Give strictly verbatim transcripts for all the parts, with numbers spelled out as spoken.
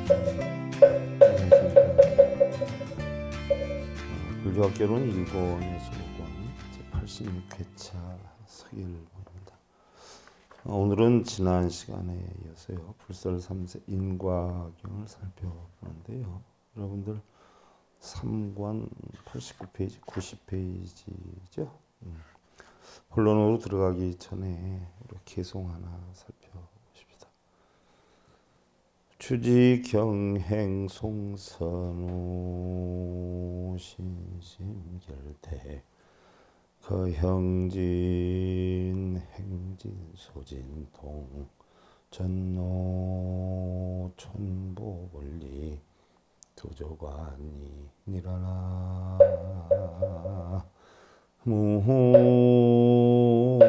불교학개론 일권의 수록권 제팔십육 회차 서길본입니다. 오늘은 지난 시간에 이어서요 불설 삼 세 인과경을 살펴보는데요. 여러분들 삼 권 팔십구 페이지, 구십 페이지죠. 음. 본론으로 들어가기 전에 개송 하나 살펴보십시다. 주지경행 송선우 신심결태 거형진 행진소진통 전노 촌보원리 도조관이 니라나 무호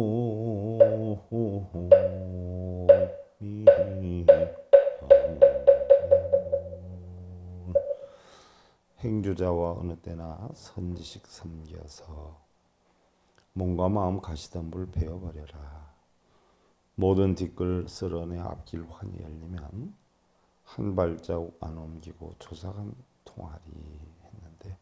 행주자와 어느 때나 선지식 삼겨서 몸과 마음 가시덤불 베어버려라. 모든 뒷글 쓸어내 앞길 환히 열리면 한 발자국 안 옮기고 조사간 통하리 했는데,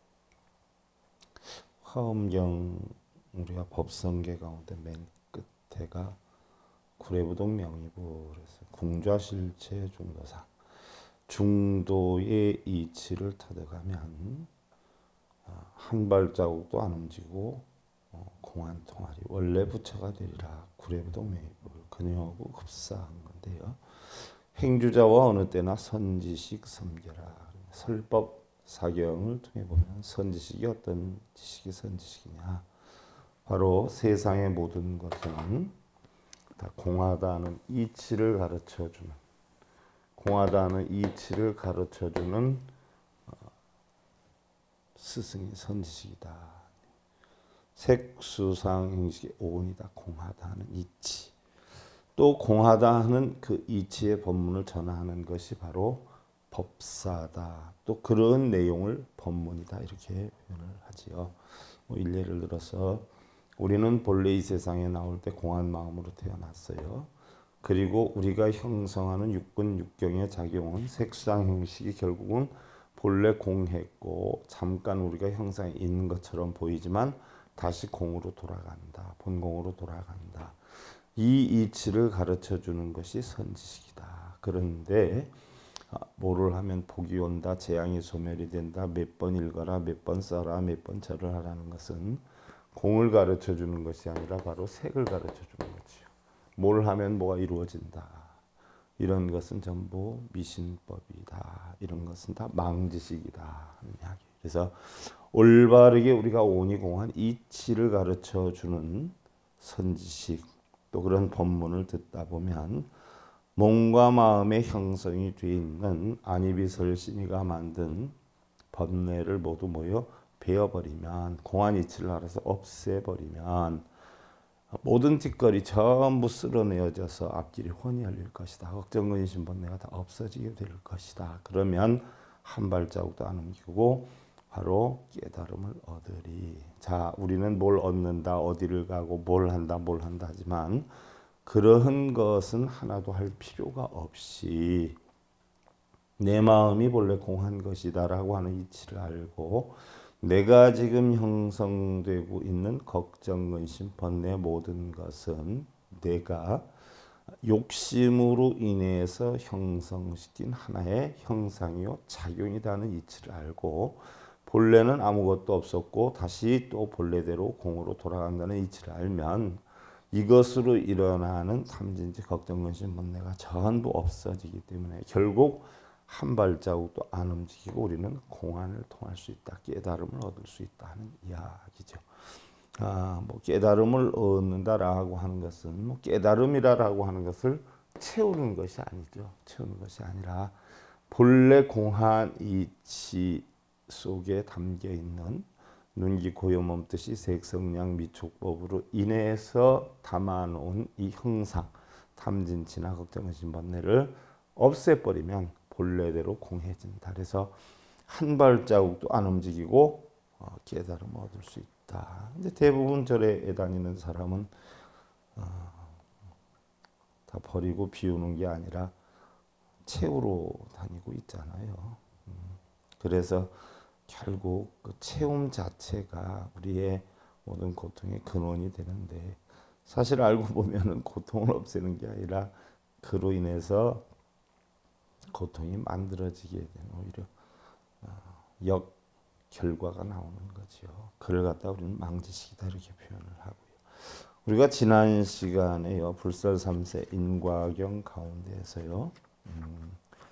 화엄경 우리가 법성계 가운데 맨 끝에가 구례부동 명의부 그래서 궁좌실체 중도상 중도의 이치를 타득하면 한 발자국도 안 움직이고 공안 통하리 원래 부처가 되리라. 구례부동 명의부를 근용하고 흡사한 건데요. 행주자와 어느 때나 선지식 섬겨라. 설법 사경을 통해 보면 선지식이 어떤 지식이 선지식이냐, 바로 세상의 모든 것은 다 공하다는 이치를 가르쳐주는, 공하다는 이치를 가르쳐주는 스승이 선지식이다. 색수상 행식의 오온이 다 공하다는 이치, 또 공하다 하는 그 이치의 법문을 전하는 것이 바로 법사다. 또 그런 내용을 법문이다 이렇게 표현을 하지요. 뭐 일례를 들어서 우리는 본래 이 세상에 나올 때 공한 마음으로 태어났어요. 그리고 우리가 형성하는 육근 육경의 작용은 색수상 형식이 결국은 본래 공했고 잠깐 우리가 형상에 있는 것처럼 보이지만 다시 공으로 돌아간다. 본공으로 돌아간다. 이 이치를 가르쳐 주는 것이 선지식이다. 그런데 뭐를 하면 복이 온다, 재앙이 소멸이 된다, 몇 번 읽어라, 몇 번 써라, 몇 번 절을 하라는 것은 공을 가르쳐 주는 것이 아니라 바로 색을 가르쳐 주는 거지요. 뭘 하면 뭐가 이루어진다. 이런 것은 전부 미신법이다. 이런 것은 다 망지식이다 하는 이야기. 그래서 올바르게 우리가 오니공한 이치를 가르쳐 주는 선지식, 또 그런 법문을 듣다 보면 몸과 마음의 형성이 되어 있는 안이비설신이가 만든 법례를 모두 모여 베어버리면, 공안 이치를 알아서 없애버리면 모든 뒷거리 전부 쓸어내어져서 앞길이 훤히 열릴 것이다. 걱정근심 번뇌가 다 없어지게 될 것이다. 그러면 한 발자국도 안 옮기고 바로 깨달음을 얻으리. 자, 우리는 뭘 얻는다, 어디를 가고 뭘 한다, 뭘 한다 하지만 그러한 것은 하나도 할 필요가 없이 내 마음이 본래 공한 것이다라고 하는 이치를 알고 내가 지금 형성되고 있는 걱정, 근심, 번뇌 모든 것은 내가 욕심으로 인해서 형성시킨 하나의 형상이요 작용이라는 이치를 알고 본래는 아무것도 없었고 다시 또 본래대로 공으로 돌아간다는 이치를 알면 이것으로 일어나는 탐진치, 걱정, 근심, 번뇌가 전부 없어지기 때문에 결국 한 발자국도 안 움직이고 우리는 공안을 통할 수 있다, 깨달음을 얻을 수 있다는 이야기죠. 아, 뭐 깨달음을 얻는다라고 하는 것은 뭐 깨달음이라고 하는 것을 채우는 것이 아니죠. 채우는 것이 아니라 본래 공한 이치 속에 담겨 있는 눈기 고요몸 뜻이 색성량 미촉법으로 인해서 담아놓은 이 형상, 탐진치나 걱정근심 번뇌를 없애버리면 본래대로 공해진다. 그래서 한 발자국도 안 움직이고 어, 깨달음을 얻을 수 있다. 이제 대부분 절에 다니는 사람은 어, 다 버리고 비우는 게 아니라 채우러 다니고 있잖아요. 음, 그래서 결국 그 채움 자체가 우리의 모든 고통의 근원이 되는데 사실 알고 보면은 고통을 없애는 게 아니라 그로 인해서 고통이 만들어지게 되는 오히려 역 결과가 나오는 거죠. 그를 갖다 우리는 망지시키다 이렇게 표현을 하고요. 우리가 지난 시간에요 불설 삼 세 인과경 가운데에서요 음,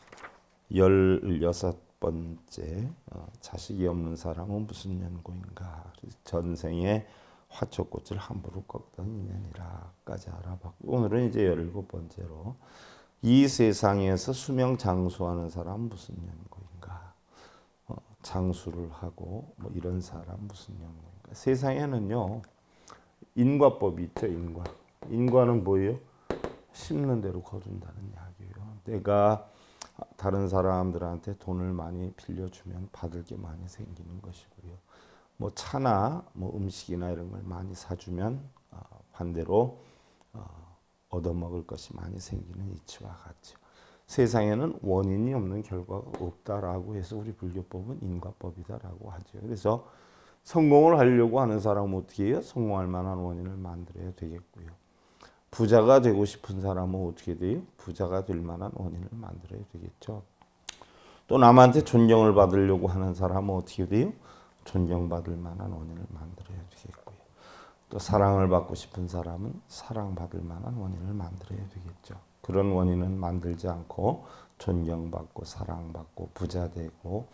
열여섯 번째 어, 자식이 없는 사람은 무슨 연고인가 전생에 화초꽃을 함부로 꺾던 인연이라까지 알아봤고 오늘은 이제 열일곱 번째로 이 세상에서 수명 장수하는 사람은 무슨 연고인가 어, 장수를 하고 뭐 이런 사람 무슨 연고인가 세상에는요 인과법이 있죠. 인과 인과는 뭐예요? 심는 대로 거둔다는 이야기예요. 내가 다른 사람들한테 돈을 많이 빌려주면 받을 게 많이 생기는 것이고요. 뭐 차나 뭐 음식이나 이런 걸 많이 사주면 어, 반대로 어, 얻어먹을 것이 많이 생기는 이치와 같죠. 세상에는 원인이 없는 결과가 없다라고 해서 우리 불교법은 인과법이다라고 하죠. 그래서 성공을 하려고 하는 사람은 어떻게 해요? 성공할 만한 원인을 만들어야 되겠고요. 부자가 되고 싶은 사람은 어떻게 돼요? 부자가 될 만한 원인을 만들어야 되겠죠. 또 남한테 존경을 받으려고 하는 사람은 어떻게 돼요? 존경받을 만한 원인을 만들어야 되겠고요. 또 사랑을 받고 싶은 사람은 사랑받을 만한 원인을 만들어야 되겠죠. 그런 원인은 만들지 않고 존경받고 사랑받고 부자 되고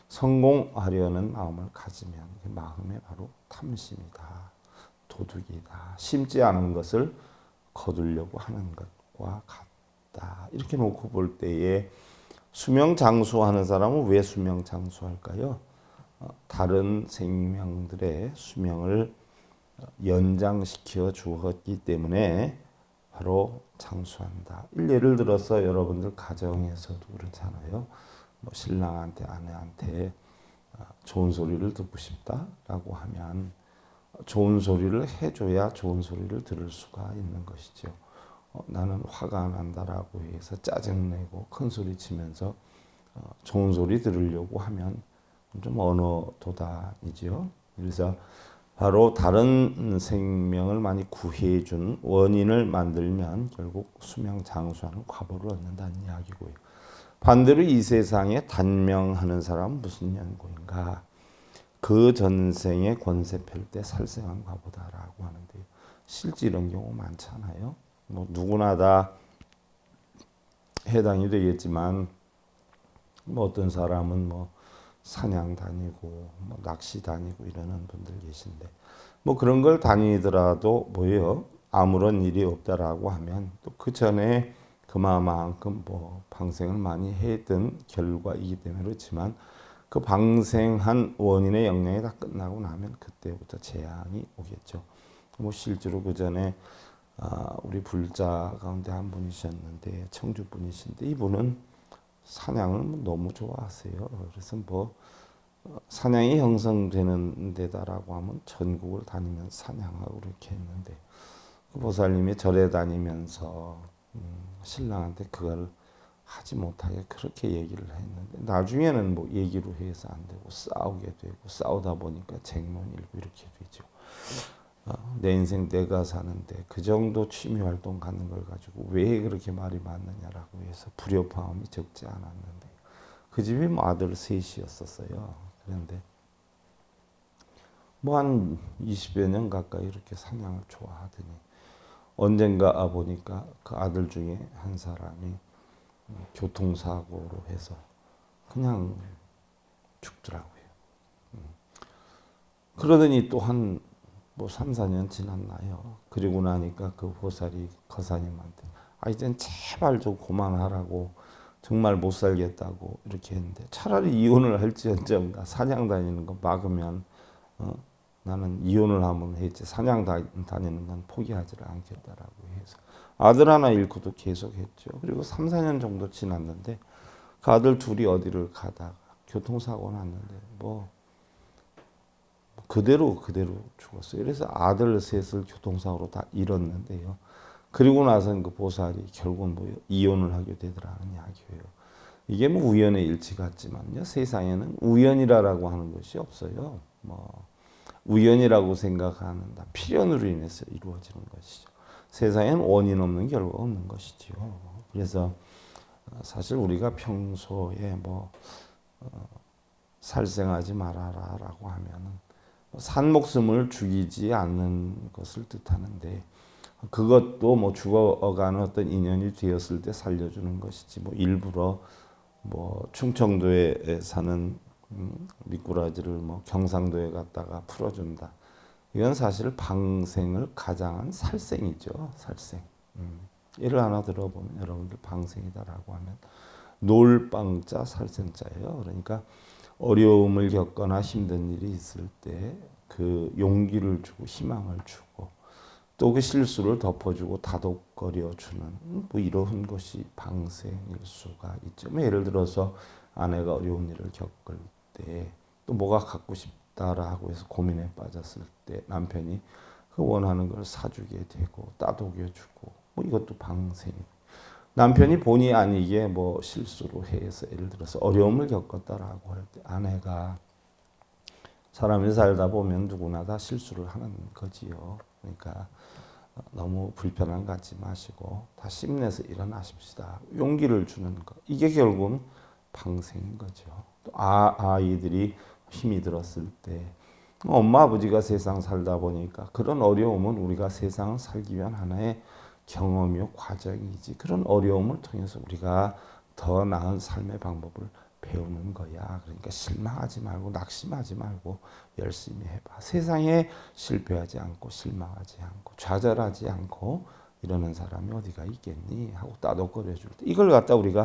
성공하려는 마음을 가지면 그 마음에 바로 탐심이다. 도둑이다. 심지 않은 것을 거두려고 하는 것과 같다. 이렇게 놓고 볼 때에 수명 장수하는 사람은 왜 수명 장수할까요? 어, 다른 생명들의 수명을 연장시켜 주었기 때문에 바로 장수한다. 예를 들어서 여러분들 가정에서도 그렇잖아요. 뭐 신랑한테 아내한테 좋은 소리를 듣고 싶다라고 하면 좋은 소리를 해줘야 좋은 소리를 들을 수가 있는 것이죠. 어, 나는 화가 난다라고 해서 짜증내고 큰 소리 치면서 어, 좋은 소리 들으려고 하면 좀 언어 도단이죠. 그래서 바로 다른 생명을 많이 구해준 원인을 만들면 결국 수명 장수하는 과보를 얻는다는 이야기고요. 반대로 이 세상에 단명하는 사람은 무슨 연고인가? 그 전생에 권세 펼 때 살생한 과보다라고 하는데 실제 이런 경우 많잖아요. 뭐 누구나 다 해당이 되겠지만 뭐 어떤 사람은 뭐 사냥 다니고 뭐 낚시 다니고 이러는 분들 계신데 뭐 그런 걸 다니더라도 뭐예요? 아무런 일이 없다라고 하면 또 그 전에 그만큼 뭐 방생을 많이 했던 결과이기 때문에 그렇지만 그 방생한 원인의 영향이 다 끝나고 나면 그때부터 재앙이 오겠죠. 뭐 실제로 그 전에 아 우리 불자 가운데 한 분이셨는데 청주 분이신데 이분은 사냥을 너무 좋아하세요. 그래서 뭐 사냥이 형성되는 데다라고 하면 전국을 다니면서 사냥하고 그렇게 했는데 그 보살님이 절에 다니면서 음, 신랑한테 그걸 하지 못하게 그렇게 얘기를 했는데 나중에는 뭐 얘기로 해서 안 되고 싸우게 되고 싸우다 보니까 쟁론 일고 이렇게 되죠. 어, 내 인생 내가 사는데 그 정도 취미 활동 갖는 걸 가지고 왜 그렇게 말이 많느냐라고 해서 불협화음이 적지 않았는데 그 집이 뭐 아들 셋이었었어요. 그런데 뭐 한 이십여 년 가까이 이렇게 사냥을 좋아하더니 언젠가 보니까 그 아들 중에 한 사람이 교통사고로 해서 그냥 죽더라고요. 그러더니 또 한 뭐 삼, 사 년 지났나요? 그리고 나니까 그 보살이 거사님한테 아 이젠 제발 좀 그만하라고 정말 못 살겠다고 이렇게 했는데 차라리 이혼을 할지언정 사냥 다니는 거 막으면 어, 나는 이혼을 하면 했지 사냥 다니는 건 포기하지를 않겠다라고 해서 아들 하나 잃고도 계속 했죠. 그리고 삼, 사 년 정도 지났는데 그 아들 둘이 어디를 가다가 교통사고 났는데 뭐 그대로 그대로 죽었어요. 그래서 아들 셋을 교통사고로 다 잃었는데요. 그리고 나서는 그 보살이 결국은 뭐 이혼을 하게 되더라는 이야기예요. 이게 뭐 우연의 일치 같지만요. 세상에는 우연이라고 하는 것이 없어요. 뭐 우연이라고 생각하는 다 필연으로 인해서 이루어지는 것이죠. 세상에는 원인 없는 결과 없는 것이지요. 그래서 사실 우리가 평소에 뭐 어, 살생하지 말아라라고 하면은 산 목숨을 죽이지 않는 것을 뜻하는데 그것도 뭐 죽어가는 어떤 인연이 되었을 때 살려주는 것이지 뭐 일부러 뭐 충청도에 사는 음, 미꾸라지를 뭐 경상도에 갔다가 풀어준다. 이건 사실 방생을 가장한 살생이죠. 살생. 음. 예를 하나 들어보면 여러분들 방생이다라고 하면 놀방자 살생자예요. 그러니까 어려움을 겪거나 힘든 일이 있을 때 그 용기를 주고 희망을 주고 또 그 실수를 덮어주고 다독거려 주는 뭐 이런 것이 방생일 수가 있죠. 뭐 예를 들어서 아내가 어려운 일을 겪을 때 또 뭐가 갖고 싶다라고 해서 고민에 빠졌을 때 남편이 그 원하는 걸 사주게 되고 따독여주고 뭐 이것도 방생이에요. 남편이 본의 아니게 뭐 실수로 해서 예를 들어서 어려움을 겪었다라고 할 때 아내가 사람이 살다 보면 누구나 다 실수를 하는 거지요. 그러니까 너무 불편함 갖지 마시고 다 힘내서 일어나십시다. 용기를 주는 것. 이게 결국은 방생인 거죠. 또 아, 아이들이 힘이 들었을 때 엄마 아버지가 세상 살다 보니까 그런 어려움은 우리가 세상을 살기 위한 하나의 경험이요 과정이지 그런 어려움을 통해서 우리가 더 나은 삶의 방법을 배우는 거야. 그러니까 실망하지 말고 낙심하지 말고 열심히 해봐. 세상에 실패하지 않고 실망하지 않고 좌절하지 않고 이러는 사람이 어디가 있겠니? 하고 따독거려 줄 때 이걸 갖다 우리가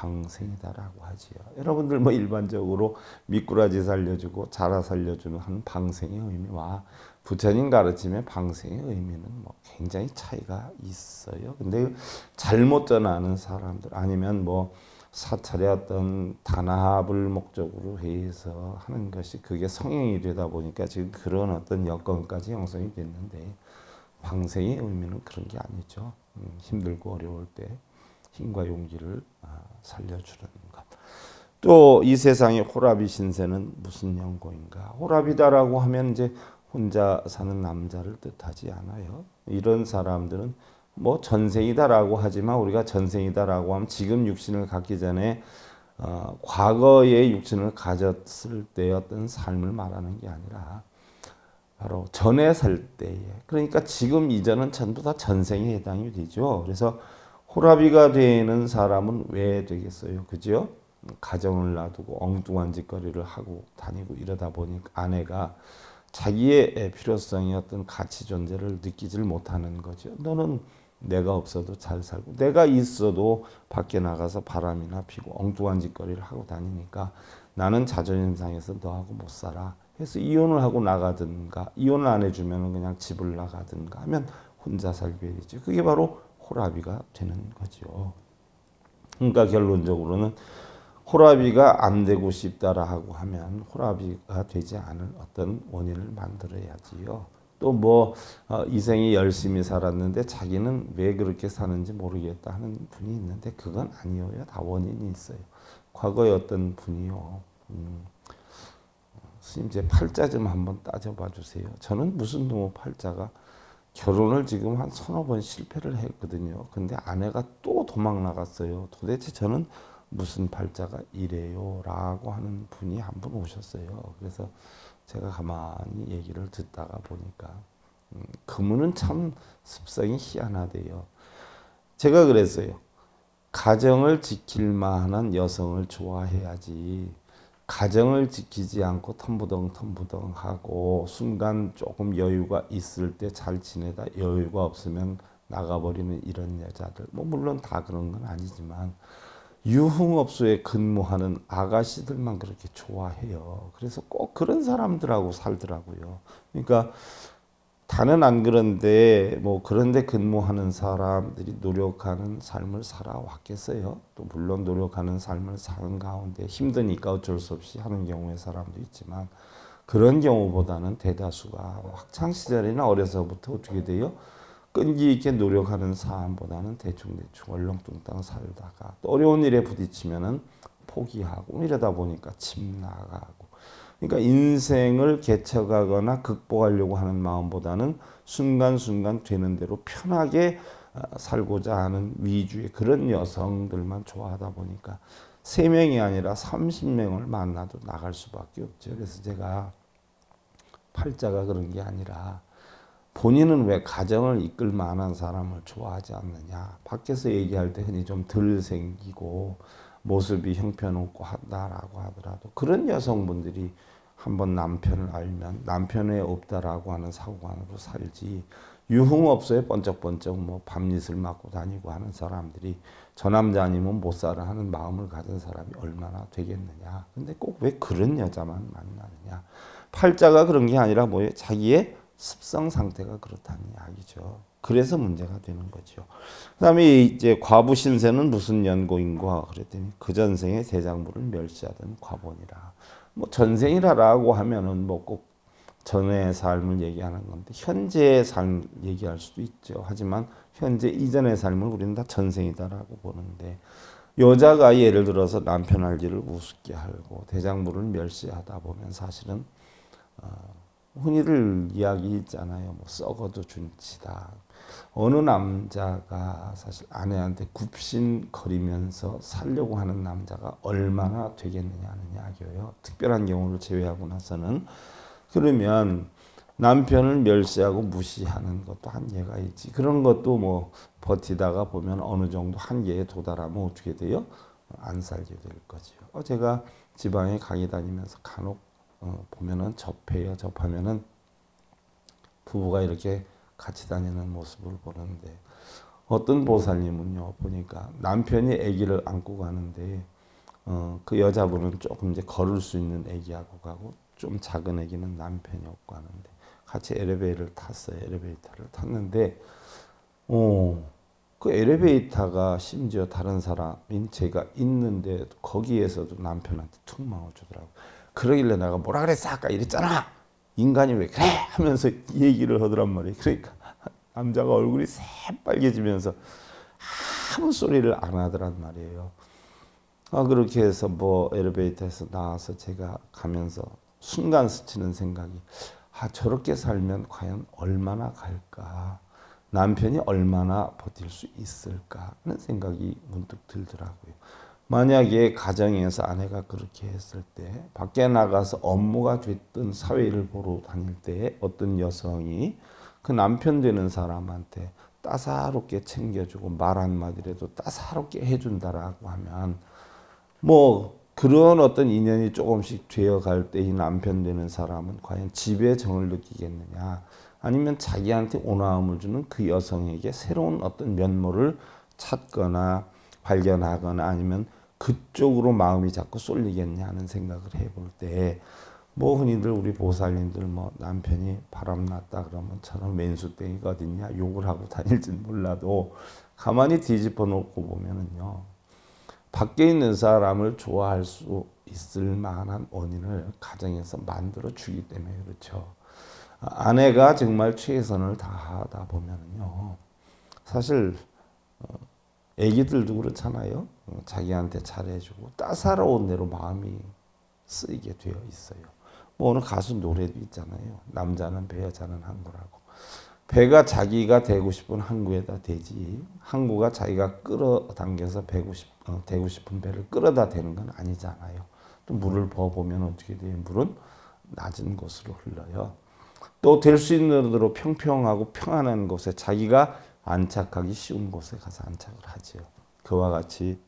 방생이다라고 하지요. 여러분들 뭐 일반적으로 미꾸라지 살려주고 자라 살려주는 한 방생의 의미와 부처님 가르침의 방생의 의미는 뭐 굉장히 차이가 있어요. 근데 잘못 전하는 사람들 아니면 뭐 사찰의 어떤 단합을 목적으로 해서 하는 것이 그게 성행이 되다 보니까 지금 그런 어떤 여건까지 형성이 됐는데 방생의 의미는 그런 게 아니죠. 음, 힘들고 어려울 때 힘과 용기를 살려주는 것. 또 이 세상의 호라비 신세는 무슨 연고인가? 호라비다라고 하면 이제 혼자 사는 남자를 뜻하지 않아요. 이런 사람들은 뭐 전생이다라고 하지만 우리가 전생이다라고 하면 지금 육신을 갖기 전에 어, 과거의 육신을 가졌을 때의 어떤 삶을 말하는 게 아니라 바로 전에 살 때에 그러니까 지금 이전은 전부 다 전생에 해당이 되죠. 그래서 호라비가 되는 사람은 왜 되겠어요? 그죠? 가정을 놔두고 엉뚱한 짓거리를 하고 다니고 이러다 보니까 아내가 자기의 필요성이 어떤 가치 존재를 느끼질 못하는 거죠. 너는 내가 없어도 잘 살고 내가 있어도 밖에 나가서 바람이나 피고 엉뚱한 짓거리를 하고 다니니까 나는 자존심 상해서 너하고 못 살아. 그래서 이혼을 하고 나가든가 이혼을 안 해주면 그냥 집을 나가든가 하면 혼자 살게 되죠. 그게 바로 호라비가 되는 거죠. 그러니까 결론적으로는 호라비가 안 되고 싶다라고 하면 호라비가 되지 않을 어떤 원인을 만들어야지요. 또 뭐 이생이 열심히 살았는데 자기는 왜 그렇게 사는지 모르겠다 하는 분이 있는데 그건 아니에요. 다 원인이 있어요. 과거에 어떤 분이요. 음, 스님 제 팔자 좀 한번 따져봐 주세요. 저는 무슨 뭐 팔자가 결혼을 지금 한 서너 번 실패를 했거든요. 근데 아내가 또 도망 나갔어요. 도대체 저는 무슨 팔자가 이래요? 라고 하는 분이 한 분 오셨어요. 그래서 제가 가만히 얘기를 듣다가 보니까 음, 그분은 참 습성이 희한하대요. 제가 그랬어요. 가정을 지킬 만한 여성을 좋아해야지 가정을 지키지 않고 텀부덩 텀부덩 하고 순간 조금 여유가 있을 때 잘 지내다 여유가 없으면 나가버리는 이런 여자들 뭐 물론 다 그런 건 아니지만 유흥업소에 근무하는 아가씨들만 그렇게 좋아해요. 그래서 꼭 그런 사람들하고 살더라고요. 그러니까 다는 안 그런데 뭐 그런데 근무하는 사람들이 노력하는 삶을 살아왔겠어요. 또 물론 노력하는 삶을 사는 가운데 힘드니까 어쩔 수 없이 하는 경우의 사람도 있지만 그런 경우보다는 대다수가 학창 시절이나 어려서부터 어떻게 돼요? 끈기 있게 노력하는 사람보다는 대충대충 얼렁뚱땅 살다가 또 어려운 일에 부딪히면은 포기하고 이러다 보니까 침 나가고, 그러니까 인생을 개척하거나 극복하려고 하는 마음보다는 순간순간 되는 대로 편하게 살고자 하는 위주의 그런 여성들만 좋아하다 보니까 세 명이 아니라 삼십 명을 만나도 나갈 수밖에 없죠. 그래서 제가 팔자가 그런 게 아니라 본인은 왜 가정을 이끌 만한 사람을 좋아하지 않느냐. 밖에서 얘기할 때 흔히 좀 덜 생기고 모습이 형편없고 한다라고 하더라도 그런 여성분들이 한번 남편을 알면 남편에 없다라고 하는 사고관으로 살지, 유흥업소에 번쩍번쩍 뭐 밤낮을 맞고 다니고 하는 사람들이 저 남자 아니면 못 살아 하는 마음을 가진 사람이 얼마나 되겠느냐. 근데 꼭 왜 그런 여자만 만나느냐. 팔자가 그런 게 아니라 뭐예요? 자기의 습성 상태가 그렇다는 이야기죠. 그래서 문제가 되는 거죠. 그 다음에 이제 과부 신세는 무슨 연고인가 그랬더니 그 전생에 대장부를 멸시하던 과본이라. 뭐 전생이라고 하면은 뭐 꼭 전의 삶을 얘기하는 건데 현재의 삶 얘기할 수도 있죠. 하지만 현재 이전의 삶을 우리는 다 전생이다라고 보는데, 여자가 예를 들어서 남편 알기를 우습게 하고 대장부를 멸시하다 보면 사실은 어, 흔히들 이야기 있잖아요. 뭐 썩어도 준치다. 어느 남자가 사실 아내한테 굽신거리면서 살려고 하는 남자가 얼마나 되겠느냐는 이야기예요. 특별한 경우를 제외하고 나서는. 그러면 남편을 멸시하고 무시하는 것도 한계가 있지. 그런 것도 뭐 버티다가 보면 어느 정도 한계에 도달하면 어떻게 돼요? 안 살게 될 거죠. 어, 제가 지방에 강의 다니면서 간혹 어, 보면은 접해요. 접하면은 부부가 이렇게 같이 다니는 모습을 보는데, 어떤 보살님은요 보니까 남편이 아기를 안고 가는데 어, 그 여자분은 조금 이제 걸을 수 있는 아기하고 가고 좀 작은 아기는 남편이 업고 가는데 같이 엘리베이터를 탔어요. 엘리베이터를 탔는데 어, 그 엘리베이터가 심지어 다른 사람인 제가 있는데 거기에서도 남편한테 툭 막아주더라고. 그러길래 내가 뭐라 그랬어 아까 이랬잖아, 인간이 왜 그래 하면서 이 얘기를 하더란 말이에요. 그러니까 남자가 얼굴이 새빨개지면서 아무 소리를 안 하더란 말이에요. 아, 그렇게 해서 뭐 엘리베이터에서 나와서 제가 가면서 순간 스치는 생각이, 아, 저렇게 살면 과연 얼마나 갈까, 남편이 얼마나 버틸 수 있을까 하는 생각이 문득 들더라고요. 만약에 가정에서 아내가 그렇게 했을 때 밖에 나가서 업무가 됐든 사회를 보러 다닐 때 어떤 여성이 그 남편 되는 사람한테 따사롭게 챙겨주고 말 한마디라도 따사롭게 해준다라고 하면 뭐 그런 어떤 인연이 조금씩 되어갈 때 이 남편 되는 사람은 과연 집의 정을 느끼겠느냐, 아니면 자기한테 온화함을 주는 그 여성에게 새로운 어떤 면모를 찾거나 발견하거나 아니면 그쪽으로 마음이 자꾸 쏠리겠냐 하는 생각을 해볼 때, 뭐 흔히들 우리 보살님들 뭐 남편이 바람났다 그러면 저는 맨수땡이가 어딨냐 욕을 하고 다닐진 몰라도 가만히 뒤집어 놓고 보면은요, 밖에 있는 사람을 좋아할 수 있을 만한 원인을 가정에서 만들어 주기 때문에 그렇죠. 아내가 정말 최선을 다하다 보면은요, 사실 애기들도 그렇잖아요. 자기한테 잘해주고 따사로운 대로 마음이 쓰이게 되어 있어요. 뭐 어느 가수 노래도 있잖아요. 남자는 배, 여자는 항구라고. 배가 자기가 되고 싶은 항구에다 대지, 항구가 자기가 끌어당겨서 배고 싶, 어, 되고 싶은 배를 끌어다 대는 건 아니잖아요. 또 물을 부어보면 어떻게 돼요? 물은 낮은 곳으로 흘러요. 또 될 수 있는 대로 평평하고 평안한 곳에, 자기가 안착하기 쉬운 곳에 가서 안착을 하지요. 그와 같이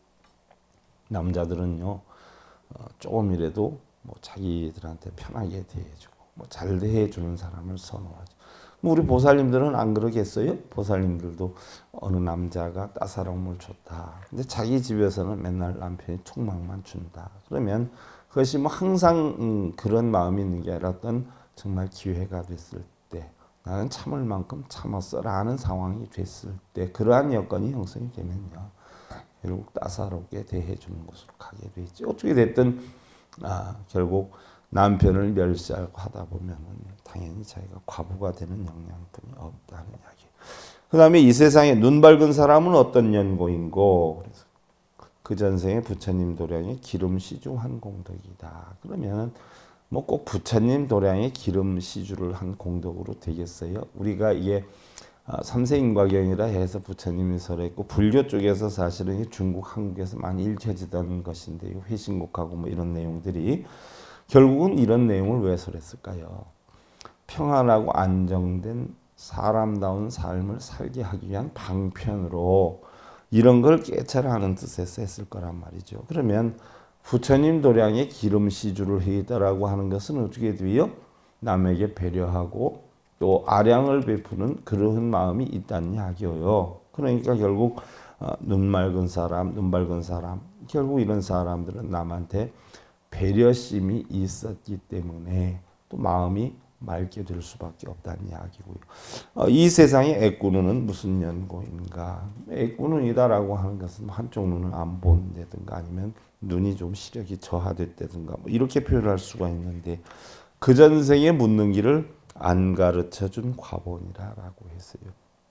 남자들은요, 어, 조금이라도 뭐 자기들한테 편하게 대해주고 뭐 잘 대해주는 사람을 선호하죠. 뭐 우리 보살님들은 안 그러겠어요? 보살님들도 어느 남자가 따사로움을 줬다. 근데 자기 집에서는 맨날 남편이 툭막만 준다. 그러면 그것이 뭐 항상 음, 그런 마음이 있는 게 아니라 어떤 정말 기회가 됐을 때 나는 참을 만큼 참았어라는 상황이 됐을 때, 그러한 여건이 형성이 되면요, 결국 따사롭게 대해주는 곳으로 가게 되지. 어떻게 됐든 아, 결국 남편을 멸시하고 하다 보면은 당연히 자기가 과부가 되는 영향뿐이 없다는 이야기. 그 다음에 이 세상에 눈 밝은 사람은 어떤 연고인고, 그래서 그 전생에 부처님 도량에 기름시주 한 공덕이다. 그러면 뭐 꼭 부처님 도량에 기름시주를 한 공덕으로 되겠어요? 우리가 이게 삼세인과경이라 해서 부처님이 설했고, 불교 쪽에서 사실은 중국, 한국에서 많이 읽혀지던 것인데요. 회신곡하고 뭐 이런 내용들이 결국은 이런 내용을 왜 설했을까요? 평안하고 안정된 사람다운 삶을 살게 하기 위한 방편으로 이런 걸 깨철하는 뜻에서 했을 거란 말이죠. 그러면 부처님 도량에 기름시주를 해있다라고 하는 것은 어떻게 돼요? 남에게 배려하고 또 아량을 베푸는 그러한 마음이 있다는 이야기예요. 그러니까 결국 눈 맑은 사람, 눈 밝은 사람, 결국 이런 사람들은 남한테 배려심이 있었기 때문에 또 마음이 맑게 될 수밖에 없다는 이야기고요. 어, 이 세상의 애꾸눈은 무슨 연고인가? 애꾸눈이다라고 하는 것은 한쪽 눈을 안 본다든가 아니면 눈이 좀 시력이 저하됐다든가 뭐 이렇게 표현할 수가 있는데 그 전생에 묻는 길을 안 가르쳐준 과본이라고 했어요.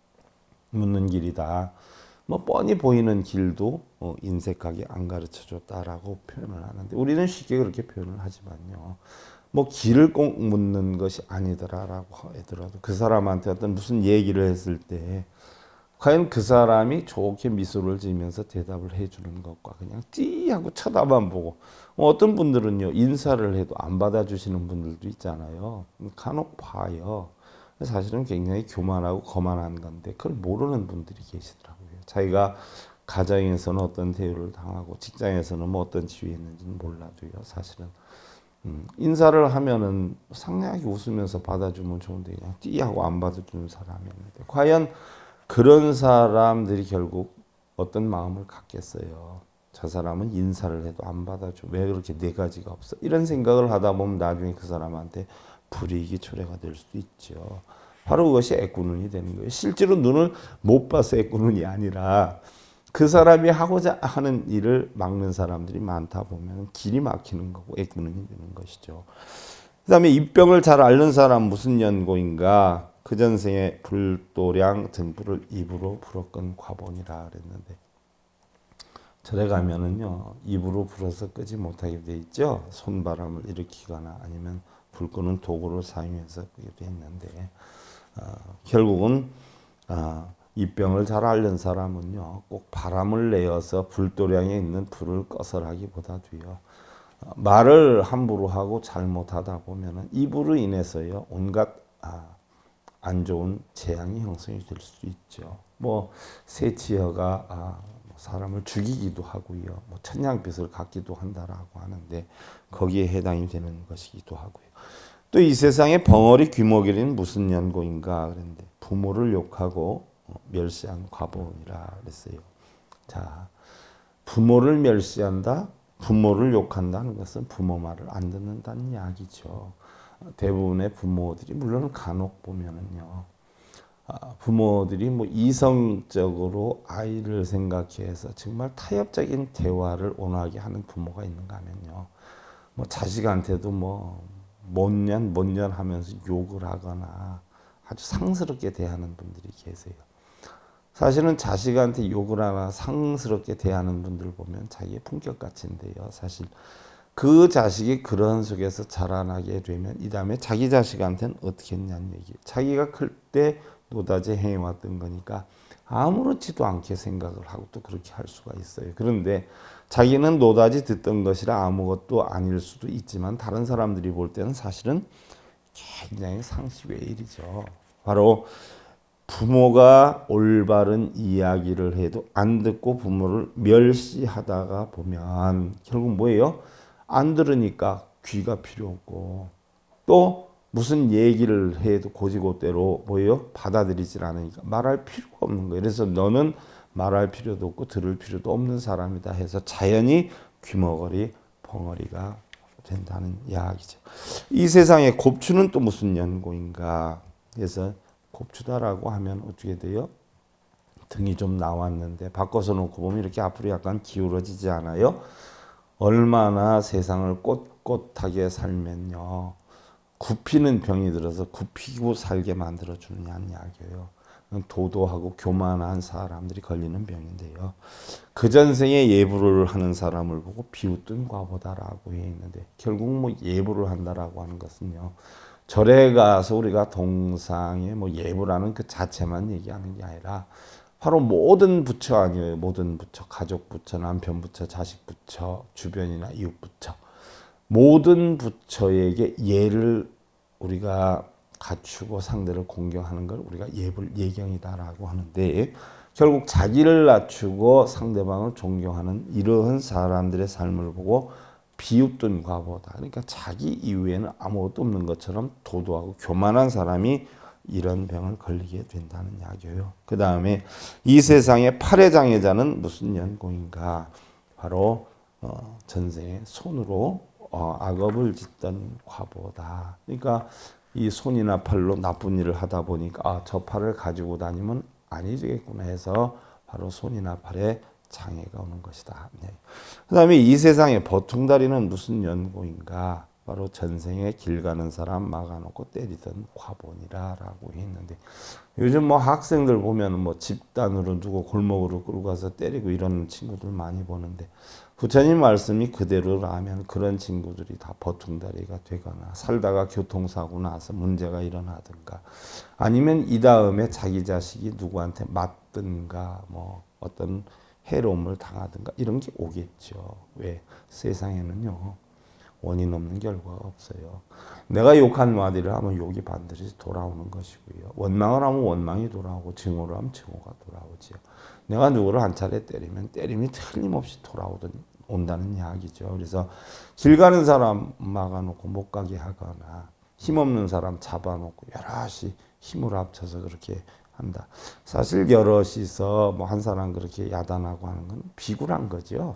묻는 길이다. 뭐 뻔히 보이는 길도 어, 인색하게 안 가르쳐줬다라고 표현을 하는데 우리는 쉽게 그렇게 표현을 하지만요. 뭐 길을 꼭 묻는 것이 아니더라라고 하더라도 그 사람한테 어떤 무슨 얘기를 했을 때 과연 그 사람이 좋게 미소를 지으면서 대답을 해주는 것과 그냥 띠 하고 쳐다만 보고 어떤 분들은요 인사를 해도 안 받아주시는 분들도 있잖아요. 간혹 봐요. 사실은 굉장히 교만하고 거만한 건데 그걸 모르는 분들이 계시더라고요. 자기가 가정에서는 어떤 대우를 당하고 직장에서는 뭐 어떤 지위에 있는지는 몰라도요. 사실은 음, 인사를 하면은 상냥하게 웃으면서 받아주면 좋은데 그냥 띠하고 안 받아주는 사람이었는데 과연 그런 사람들이 결국 어떤 마음을 갖겠어요. 저 사람은 인사를 해도 안 받아줘. 왜 그렇게 네 가지가 없어? 이런 생각을 하다 보면 나중에 그 사람한테 불이익이 초래가 될 수도 있죠. 바로 그것이 애꾸눈이 되는 거예요. 실제로 눈을 못 봐서 애꾸눈이 아니라 그 사람이 하고자 하는 일을 막는 사람들이 많다 보면 길이 막히는 거고 애꾸눈이 되는 것이죠. 그 다음에 입병을 잘 앓는 사람 무슨 연고인가? 그 전생에 불도량 등불을 입으로 불었건 과본이라 그랬는데 절에 가면은요 입으로 불어서 끄지 못하게 돼 있죠. 손바람을 일으키거나 아니면 불 끄는 도구를 사용해서 끄게 했는데 어, 결국은 어, 입병을 잘 앓는 사람은요 꼭 바람을 내어서 불도량에 있는 불을 꺼서라기보다도요 어, 말을 함부로 하고 잘못하다 보면은 입으로 인해서요 온갖 아, 안 좋은 재앙이 형성이 될 수 있죠. 뭐 세치어가 아, 사람을 죽이기도 하고요. 뭐 천냥빚을 갚기도 한다라고 하는데 거기에 해당이 되는 것이기도 하고요. 또 이 세상에 벙어리 귀머거리는 무슨 연고인가 그랬는데 부모를 욕하고 멸시한 과본이라 그랬어요. 자, 부모를 멸시한다, 부모를 욕한다는 것은 부모 말을 안 듣는다는 이야기죠. 대부분의 부모들이 물론 간혹 보면은요 부모들이 뭐 이성적으로 아이를 생각해서 정말 타협적인 대화를 원하게 하는 부모가 있는가 하면요 뭐 자식한테도 뭐 못년 못년 하면서 욕을 하거나 아주 상스럽게 대하는 분들이 계세요. 사실은 자식한테 욕을 하나 상스럽게 대하는 분들 보면 자기의 품격가치인데요. 사실 그 자식이 그런 속에서 자라나게 되면 이 다음에 자기 자식한테는 어떻게 했냐는 얘기예요. 자기가 클 때 노다지 해왔던 거니까 아무렇지도 않게 생각을 하고 또 그렇게 할 수가 있어요. 그런데 자기는 노다지 듣던 것이라 아무것도 아닐 수도 있지만 다른 사람들이 볼 때는 사실은 굉장히 상시외일이죠. 바로 부모가 올바른 이야기를 해도 안 듣고 부모를 멸시하다가 보면 결국 뭐예요? 안 들으니까 귀가 필요 없고 또 무슨 얘기를 해도 고지고대로 뭐예요? 받아들이질 않으니까 말할 필요가 없는 거예요. 그래서 너는 말할 필요도 없고 들을 필요도 없는 사람이다 해서 자연히 귀머거리, 벙어리가 된다는 이야기죠. 이 세상에 곱추는 또 무슨 연고인가? 그래서 곱추다라고 하면 어떻게 돼요? 등이 좀 나왔는데 바꿔서 놓고 보면 이렇게 앞으로 약간 기울어지지 않아요? 얼마나 세상을 꼿꼿하게 살면요 굽히는 병이 들어서 굽히고 살게 만들어주느냐는 이야기예요. 도도하고 교만한 사람들이 걸리는 병인데요. 그 전생에 예불을 하는 사람을 보고 비웃던 과보다라고 해 있는데 결국 뭐 예불을 한다라고 하는 것은요. 절에 가서 우리가 동상에 뭐 예불하는 그 자체만 얘기하는 게 아니라 바로 모든 부처 아니에요. 모든 부처, 가족 부처, 남편 부처, 자식 부처, 주변이나 이웃 부처. 모든 부처에게 예를 우리가 갖추고 상대를 공경하는 걸 우리가 예불 예경이다라고 하는데 결국 자기를 낮추고 상대방을 존경하는 이러한 사람들의 삶을 보고 비웃던 과보다 그러니까 자기 이후에는 아무것도 없는 것처럼 도도하고 교만한 사람이 이런 병을 걸리게 된다는 이야기예요. 그 다음에 이 세상의 팔의 장애자는 무슨 연공인가? 바로 어, 전생에 손으로 어, 악업을 짓던 과보다. 그러니까 이 손이나 팔로 나쁜 일을 하다 보니까 아, 저 팔을 가지고 다니면 아니 되겠구나 해서 바로 손이나 팔에 장애가 오는 것이다. 네. 그 다음에 이 세상의 보통다리는 무슨 연고인가? 바로 전생에 길 가는 사람 막아놓고 때리던 과본이라라고 했는데 요즘 뭐 학생들 보면 뭐 집단으로 두고 골목으로 끌고 가서 때리고 이런 친구들 많이 보는데 부처님 말씀이 그대로라면 그런 친구들이 다 보통다리가 되거나 살다가 교통사고 나서 문제가 일어나든가 아니면 이 다음에 자기 자식이 누구한테 맞든가 뭐 어떤 해로움을 당하든가 이런 게 오겠죠. 왜? 세상에는요. 원인 없는 결과가 없어요. 내가 욕한 마디를 하면 욕이 반드시 돌아오는 것이고요. 원망을 하면 원망이 돌아오고 증오를 하면 증오가 돌아오지요. 내가 누구를 한 차례 때리면 때림이 틀림없이 돌아오던 온다는 이야기죠. 그래서 길 가는 사람 막아놓고 못 가게 하거나 힘없는 사람 잡아놓고 여럿이 힘을 합쳐서 그렇게 한다. 사실 여럿이서 뭐 한 사람 그렇게 야단하고 하는 건 비굴한 거죠.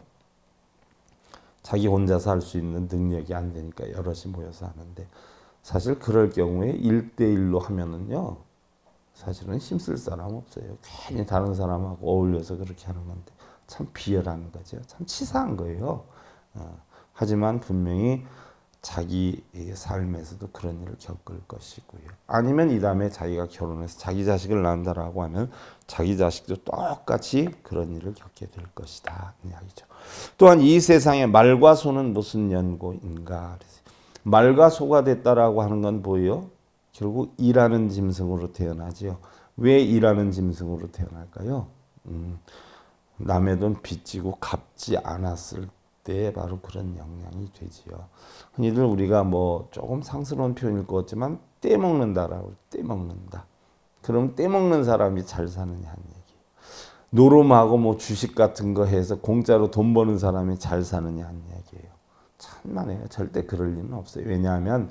자기 혼자서 할 수 있는 능력이 안 되니까 여럿이 모여서 하는데 사실 그럴 경우에 일 대일로 하면은요. 사실은 힘쓸 사람 없어요. 괜히 다른 사람하고 어울려서 그렇게 하는 건데 참 비열한 거죠. 참 치사한 거예요. 어, 하지만 분명히 자기 삶에서도 그런 일을 겪을 것이고요. 아니면 이 다음에 자기가 결혼해서 자기 자식을 낳는다라고 하면 자기 자식도 똑같이 그런 일을 겪게 될 것이다. 이야기죠. 또한 이 세상에 말과 소는 무슨 연고인가? 말과 소가 됐다라고 하는 건 뭐예요? 결국 일하는 짐승으로 태어나지요. 왜 일하는 짐승으로 태어날까요? 음, 남의 돈 빚지고 갚지 않았을 때 바로 그런 영향이 되지요. 흔히들 우리가 뭐 조금 상스러운 표현일 것 같지만 떼먹는다라고 떼먹는다. 그럼 떼먹는 사람이 잘 사느냐 하는 얘기예요. 노름하고 뭐 주식 같은 거 해서 공짜로 돈 버는 사람이 잘 사느냐 하는 얘기예요. 참만해요. 절대 그럴 리는 없어요. 왜냐하면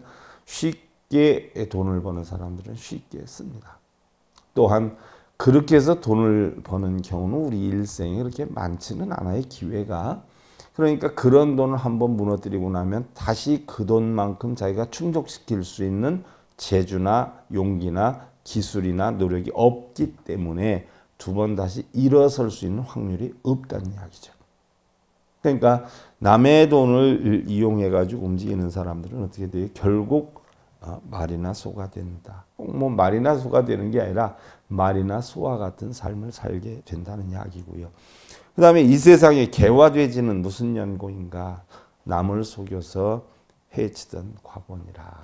쉽게 돈을 버는 사람들은 쉽게 씁니다. 또한 그렇게 해서 돈을 버는 경우는 우리 일생에 그렇게 많지는 않아요. 기회가. 그러니까 그런 돈을 한번 무너뜨리고 나면 다시 그 돈만큼 자기가 충족시킬 수 있는 재주나 용기나 기술이나 노력이 없기 때문에 두 번 다시 일어설 수 있는 확률이 없다는 이야기죠. 그러니까 남의 돈을 이용해 가지고 움직이는 사람들은 어떻게 돼요? 결국 어, 말이나 소가 된다. 꼭 뭐 말이나 소가 되는 게 아니라 말이나 소와 같은 삶을 살게 된다는 이야기고요. 그 다음에 이 세상에 개화돼지는 무슨 연고인가? 남을 속여서 해치던 과본이라.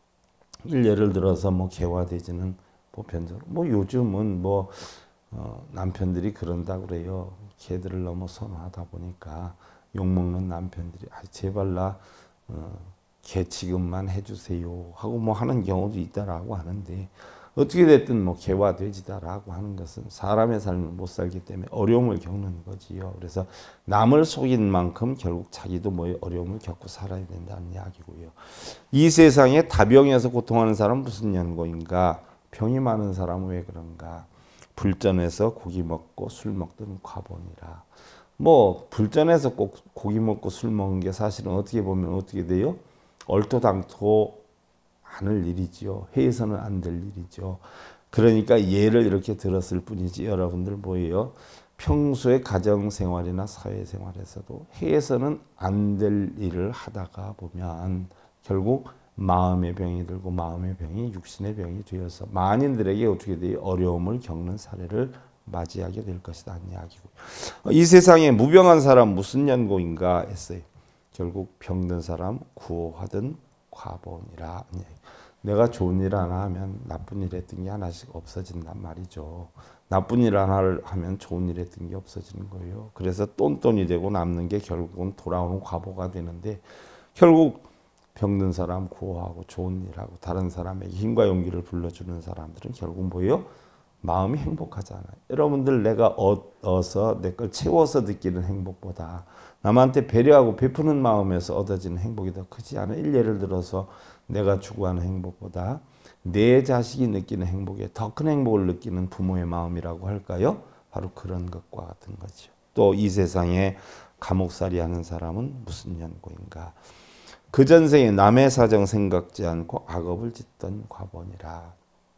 예를 들어서 뭐 개화돼지는 보편적으로 뭐 요즘은 뭐 어, 남편들이 그런다 그래요. 개들을 너무 선호하다 보니까 욕먹는 남편들이 아, 제발 나 어, 개 취급만 해주세요 하고 뭐 하는 경우도 있다라고 하는데 어떻게 됐든 뭐 개와 돼지다라고 하는 것은 사람의 삶을 못 살기 때문에 어려움을 겪는 거지요. 그래서 남을 속인 만큼 결국 자기도 뭐 어려움을 겪고 살아야 된다는 이야기고요. 이 세상에 다병에서 고통하는 사람은 무슨 연고인가? 병이 많은 사람은 왜 그런가? 불전에서 고기 먹고 술 먹던 과본이라. 뭐 불전에서 꼭 고기 먹고 술 먹는 게 사실은 어떻게 보면 어떻게 돼요? 얼토당토 않을 일이지요. 해서는 안 될 일이죠. 그러니까 예를 이렇게 들었을 뿐이지 여러분들 뭐예요? 평소의 가정생활이나 사회생활에서도 해서는 안 될 일을 하다가 보면 결국 마음의 병이 들고 마음의 병이 육신의 병이 되어서 만인들에게 어떻게 돼요? 어려움을 겪는 사례를 맞이하게 될 것이다 하는 이야기고. 이 세상에 무병한 사람 무슨 연고인가 했어요. 결국 병든 사람 구호하던 과본이라. 내가 좋은 일 하나 하면 나쁜 일 했던 게 하나씩 없어진단 말이죠. 나쁜 일 하나를 하면 좋은 일 했던 게 없어지는 거예요. 그래서 똔똔이 되고 남는 게 결국은 돌아오는 과보가 되는데, 결국 병든 사람 구호하고 좋은 일하고 다른 사람에게 힘과 용기를 불러주는 사람들은 결국 뭐예요? 마음이 행복하잖아요. 여러분들 내가 얻어서 내 걸 채워서 느끼는 행복보다 남한테 배려하고 베푸는 마음에서 얻어지는 행복이 더 크지 않아요? 예를 들어서 내가 추구하는 행복보다 내 자식이 느끼는 행복에 더 큰 행복을 느끼는 부모의 마음이라고 할까요? 바로 그런 것과 같은 거죠. 또 이 세상에 감옥살이 하는 사람은 무슨 연고인가? 그 전생에 남의 사정 생각지 않고 악업을 짓던 과본이라.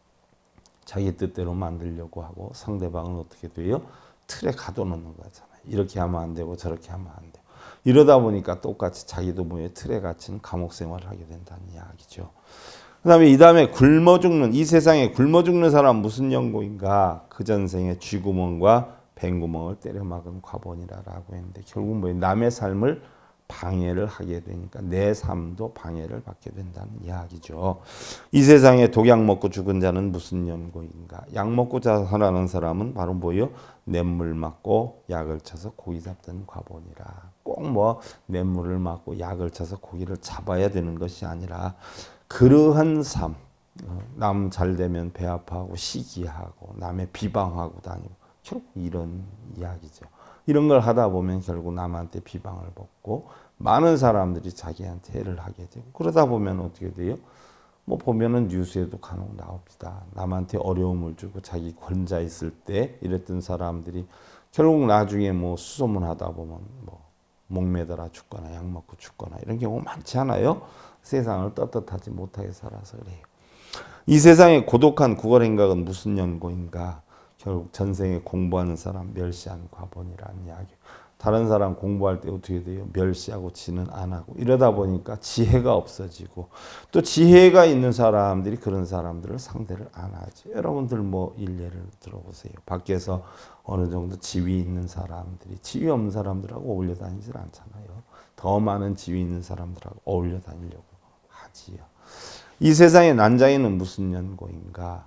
자기 뜻대로 만들려고 하고 상대방은 어떻게 돼요? 틀에 가둬놓는 거잖아요. 이렇게 하면 안 되고 저렇게 하면 안 돼요. 이러다 보니까 똑같이 자기도 뭐에 틀에 갇힌 감옥 생활을 하게 된다는 이야기죠. 그 다음에 이 다음에 굶어 죽는, 이 세상에 굶어 죽는 사람 무슨 연고인가? 그 전생에 쥐구멍과 뱅구멍을 때려 막은 과본이라고 했는데, 결국 뭐예요? 남의 삶을 방해를 하게 되니까 내 삶도 방해를 받게 된다는 이야기죠. 이 세상에 독약 먹고 죽은 자는 무슨 연고인가? 약 먹고 자살하는 사람은 바로 뭐예요? 냇물 맞고 약을 쳐서 고기 잡던 과본이라. 꼭 뭐 냇물을 맞고 약을 쳐서 고기를 잡아야 되는 것이 아니라 그러한 삶, 남 잘 되면 배 아파하고 시기하고 남의 비방하고 다니고 결국 이런 이야기죠. 이런 걸 하다 보면 결국 남한테 비방을 받고 많은 사람들이 자기한테 해를 하게 되고, 그러다 보면 어떻게 돼요? 뭐 보면은 뉴스에도 간혹 나옵니다. 남한테 어려움을 주고 자기 권자 있을 때 이랬던 사람들이 결국 나중에 뭐 수소문 하다 보면 뭐 목매달아 죽거나 약 먹고 죽거나 이런 경우 많지 않아요? 세상을 떳떳하지 못하게 살아서 그래요. 이 세상에 고독한 구걸 행각은 무슨 연고인가? 결국 전생에 공부하는 사람 멸시한 과본이라는 이야기. 다른 사람 공부할 때 어떻게 돼요? 멸시하고 지는 안 하고 이러다 보니까 지혜가 없어지고, 또 지혜가 있는 사람들이 그런 사람들을 상대를 안 하죠. 여러분들 뭐 일례를 들어보세요. 밖에서 어느 정도 지위 있는 사람들이 지위 없는 사람들하고 어울려 다니질 않잖아요. 더 많은 지위 있는 사람들하고 어울려 다니려고 하지요. 이 세상의 난장이는 무슨 연고인가?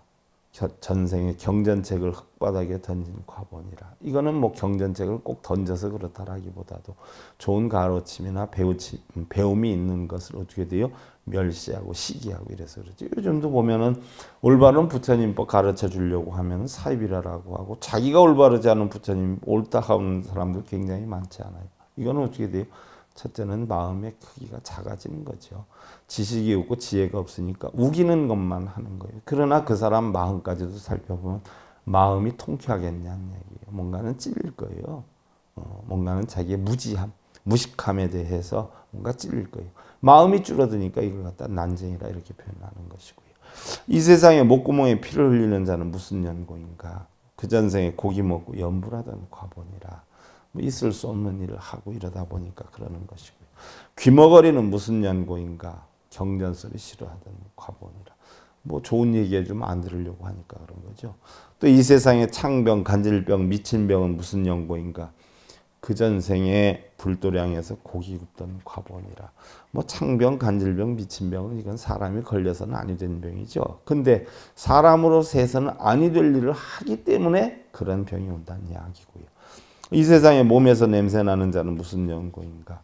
전생에 경전책을 흙바닥에 던진 과본이라. 이거는 뭐 경전책을 꼭 던져서 그렇다라기보다도 좋은 가르침이나 배우치, 배움이 있는 것을 어떻게 돼요? 멸시하고 시기하고 이래서 그렇죠. 요즘도 보면은 올바른 부처님법 가르쳐 주려고 하면 사입이라고 하고, 자기가 올바르지 않은 부처님 옳다 하는 사람들 굉장히 많지 않아요. 이거는 어떻게 돼요? 첫째는 마음의 크기가 작아지는 거죠. 지식이 없고 지혜가 없으니까 우기는 것만 하는 거예요. 그러나 그 사람 마음까지도 살펴보면 마음이 통쾌하겠냐는 얘기예요. 뭔가는 찔릴 거예요. 어, 뭔가는 자기의 무지함, 무식함에 대해서 뭔가 찔릴 거예요. 마음이 줄어드니까 이걸 갖다 난쟁이라 이렇게 표현하는 것이고요. 이 세상에 목구멍에 피를 흘리는 자는 무슨 연고인가? 그 전생에 고기 먹고 염불하던 과본이라. 뭐 있을 수 없는 일을 하고 이러다 보니까 그러는 것이고요. 귀머거리는 무슨 연고인가? 경전소리 싫어하던 과본이라. 뭐 좋은 얘기해주면 안 들으려고 하니까 그런 거죠. 또 이 세상에 창병, 간질병, 미친병은 무슨 연고인가? 그 전생에 불도량에서 고기 굽던 과본이라. 뭐 창병, 간질병, 미친병은 이건 사람이 걸려서는 아니 된 병이죠. 근데 사람으로 세서는 아니 될 일을 하기 때문에 그런 병이 온다는 이야기고요. 이 세상에 몸에서 냄새 나는 자는 무슨 연고인가?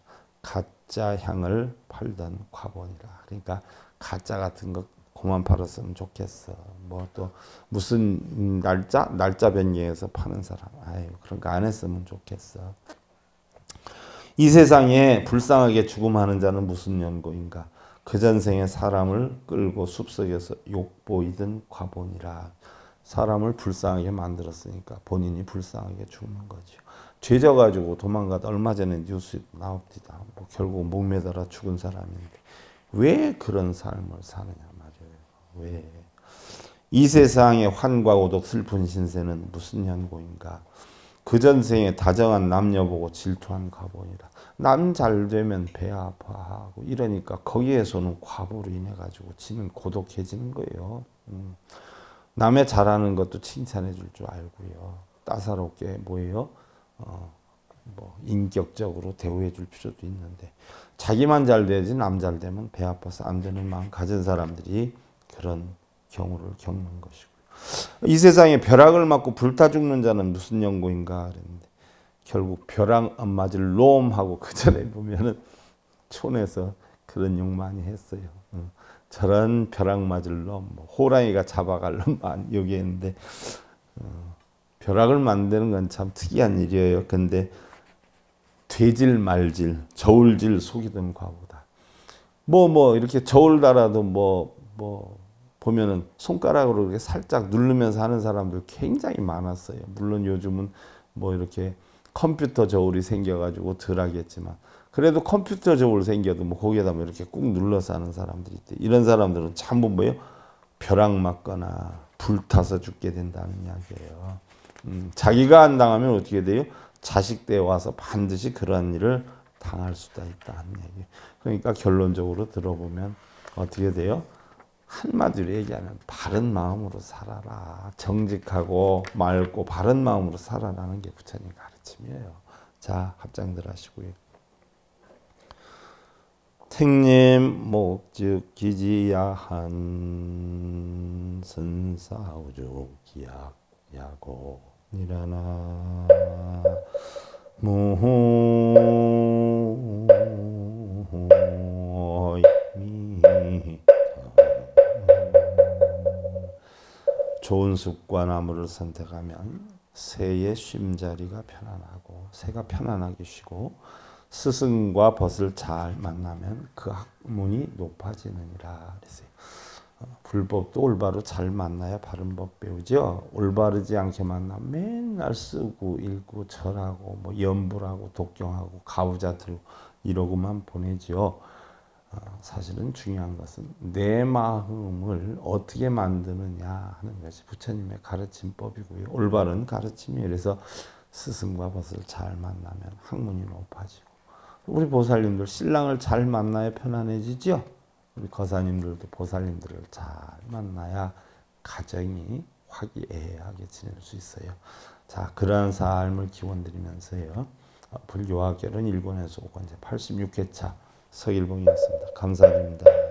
가짜 향을 팔던 과본이라. 그러니까 가짜 같은 거 그만 팔았으면 좋겠어. 뭐 또 무슨 날짜 날짜 변경해서 파는 사람. 아유, 그런 거 안 했으면 좋겠어. 이 세상에 불쌍하게 죽음하는 자는 무슨 연고인가? 그 전생에 사람을 끌고 숲속에서 욕보이던 과본이라. 사람을 불쌍하게 만들었으니까 본인이 불쌍하게 죽는 거죠. 죄져가지고 도망가다 얼마 전에 뉴스 나옵니다. 뭐 결국 목매달아 죽은 사람인데 왜 그런 삶을 사느냐 말이에요. 왜? 이 세상의 환과 오독 슬픈 신세는 무슨 연고인가? 그 전생에 다정한 남녀 보고 질투한 과본이라. 남 잘 되면 배 아파하고 이러니까 거기에서는 과보로 인해 가지고 지는 고독해지는 거예요. 음. 남의 잘하는 것도 칭찬해 줄 줄 알고요. 따사롭게 뭐예요? 어, 뭐 인격적으로 대우해 줄 필요도 있는데 자기만 잘 돼야지 남 잘 되면 배 아파서 안 되는 마음 가진 사람들이 그런 경우를 겪는 것이고요. 이 세상에 벼락을 맞고 불타 죽는 자는 무슨 연고인가 그랬는데 결국 벼락 안 맞을 놈하고 그 전에 보면은 촌에서 그런 욕 많이 했어요. 어, 저런 벼락 맞을 놈, 뭐 호랑이가 잡아갈 놈 여기 했는데 어, 벼락을 만드는 건 참 특이한 일이에요. 근데 되질 말질, 저울질 속이던 과보다. 뭐 뭐 이렇게 저울 달아도 뭐 뭐 보면은 손가락으로 이렇게 살짝 누르면서 하는 사람들 굉장히 많았어요. 물론 요즘은 뭐 이렇게 컴퓨터 저울이 생겨가지고 덜 하겠지만 그래도 컴퓨터 저울 생겨도 뭐 거기에다 뭐 이렇게 꾹 눌러서 하는 사람들이 있대. 이런 사람들은 전부 뭐예요? 벼락 맞거나 불타서 죽게 된다는 이야기예요. 음, 자기가 안 당하면 어떻게 돼요? 자식 때 와서 반드시 그런 일을 당할 수도 있다는 얘기. 그러니까 결론적으로 들어보면 어떻게 돼요? 한마디로 얘기하면 바른 마음으로 살아라. 정직하고 맑고 바른 마음으로 살아라는 게 부처님 가르침이에요. 자, 합장들 하시고요. 택님 목즉 기지야한 선사우주 기약 야고 니라나 무미 좋은 숲과 나무를 선택하면 새의 쉼자리가 편안하고 새가 편안하게 쉬고 스승과 벗을 잘 만나면 그 학문이 높아지느니라 그랬어요. 불법도 올바로 잘 만나야 바른 법 배우죠. 올바르지 않게 만나면 맨날 쓰고 읽고 절하고 뭐 염불하고 독경하고 가부좌 들고 이러고만 보내죠. 사실은 중요한 것은 내 마음을 어떻게 만드느냐 하는 것이 부처님의 가르침법이고요. 올바른 가르침이에요. 그래서 스승과 벗을 잘 만나면 학문이 높아지고 우리 보살님들 신랑을 잘 만나야 편안해지죠. 우리 거사님들도 보살님들을 잘 만나야 가정이 화기애애하게 지낼 수 있어요. 자, 그러한 삶을 기원드리면서요. 불교와 결혼 일권에서 오건 이제 팔십육 회차 서일봉이었습니다. 감사드립니다.